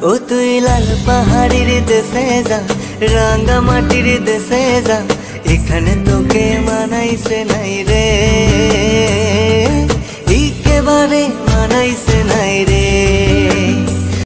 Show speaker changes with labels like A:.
A: ও তুই লাল পাহাড়ির দেশে যা, রাঙ্গা মাটির দেশে যা, এখানে তোকে মানাইছে নাই রে, একেবারে মানাইছে